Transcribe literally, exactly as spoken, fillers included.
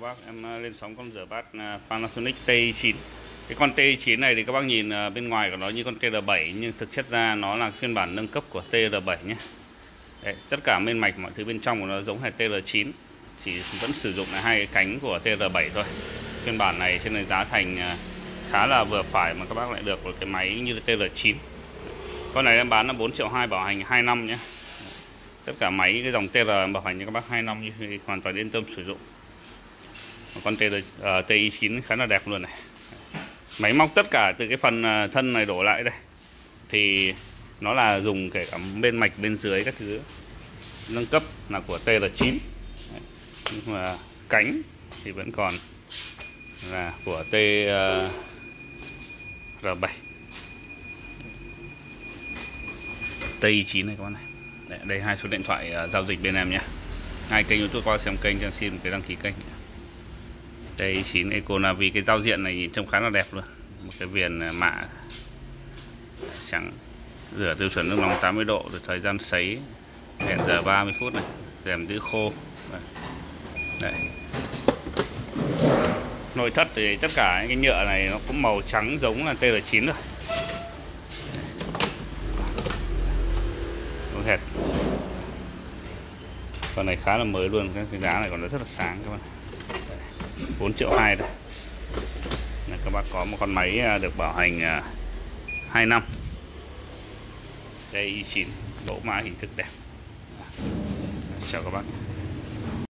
bác, em lên sóng con rửa bát Panasonic T I chín. Cái con T I chín này thì các bác nhìn bên ngoài của nó như con T R bảy, nhưng thực chất ra nó là phiên bản nâng cấp của T R bảy nhé. Đấy, tất cả bên mạch mọi thứ bên trong của nó giống hệt T R chín, chỉ vẫn sử dụng là hai cái cánh của T R bảy thôi. Phiên bản này trên này giá thành khá là vừa phải mà các bác lại được một cái máy như T R chín. Con này em bán là bốn triệu hai, bảo hành hai năm nhé. Tất cả máy cái dòng T R bảo hành cho các bác hai năm, như hoàn toàn yên tâm sử dụng. Con T R, uh, T I chín khá là đẹp luôn này. Máy móc tất cả từ cái phần thân này đổ lại đây thì nó là dùng kể cả bên mạch bên dưới các thứ nâng cấp là của T R chín. Nhưng mà cánh thì vẫn còn là của T R bảy. T I chín này các bạn này. Đây, đây hai số điện thoại uh, giao dịch bên em nhé. Hai kênh YouTube qua xem kênh cho xin cái đăng ký kênh. T I chín Eco Navi, cái giao diện này nhìn trông khá là đẹp luôn. Một cái viền mạ trắng, rửa tiêu chuẩn nước nóng tám mươi độ, rồi thời gian sấy hẹn giờ ba mươi phút này, rèm giữ khô. Đây. Nội thất thì tất cả cái nhựa này nó cũng màu trắng giống là T R chín rồi. Hệt. Con này khá là mới luôn, cái giá này còn rất là sáng các bạn. bốn triệu hai đây. Các bác có một con máy được bảo hành hai năm. T I chín, mẫu mã hình thức đẹp. Chào các bác.